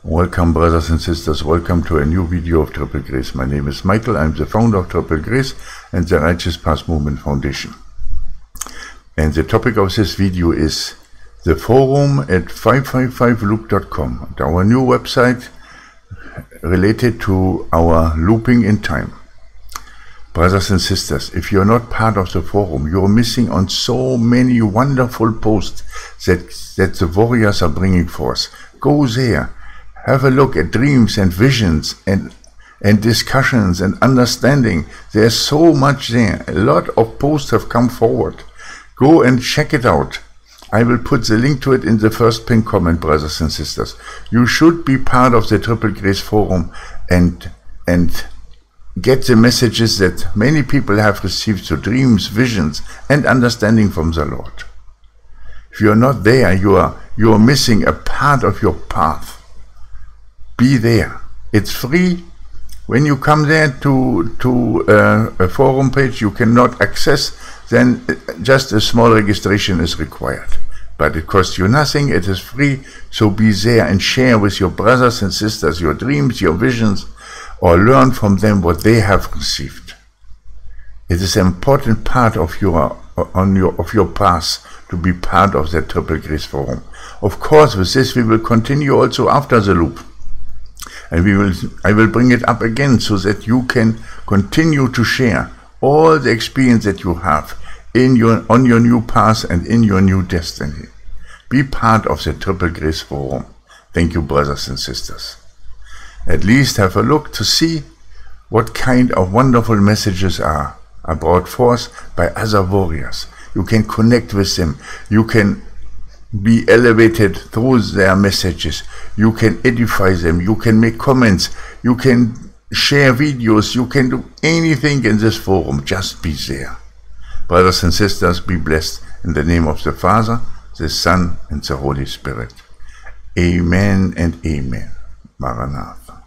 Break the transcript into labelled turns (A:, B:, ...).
A: Welcome, brothers and sisters. Welcome to a new video of Triple Grace. My name is Michael. I'm the founder of Triple Grace and the Righteous Path Movement Foundation. And the topic of this video is the forum at 555loop.com, our new website related to our looping in time. Brothers and sisters, if you're not part of the forum, you're missing on so many wonderful posts that the warriors are bringing forth. Go there. Have a look at dreams and visions and discussions and understanding. There's so much there. A lot of posts have come forward. Go and check it out. I will put the link to it in the first pinned comment, brothers and sisters. You should be part of the Triple Grace Forum and get the messages that many people have received through dreams, visions, and understanding from the Lord. If you're not there, you are missing a part of your path. Be there. It's free. When you come there to a forum page you cannot access, then just a small registration is required. But it costs you nothing. It is free. So be there and share with your brothers and sisters your dreams, your visions, or learn from them what they have received. It is an important part of your path to be part of the Triple Grace Forum. Of course, with this we will continue also after the loop. And I will bring it up again so that you can continue to share all the experience that you have on your new path and in your new destiny. Be part of the Triple Grace Forum. Thank you, brothers and sisters. At least have a look to see what kind of wonderful messages are brought forth by other warriors. You can connect with them. You can be elevated through their messages. You can edify them. You can make comments. You can share videos. You can do anything in this forum. Just be there. Brothers and sisters, be blessed in the name of the Father, the Son, and the Holy Spirit. Amen and amen. Maranatha.